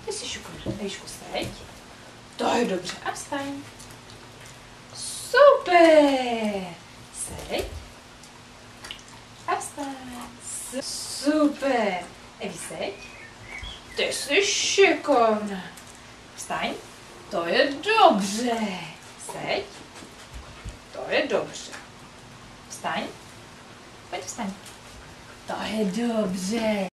Ty jsi šikovná. Evičko, seď. To je dobře. A vstaň. Super. Seď. A vstaň. Super. Evi, seď. Ty jsi šikovná. Vstaň. To je dobře. Seď. To je dobře. Vstaň. Pojď vstaň. To je dobře.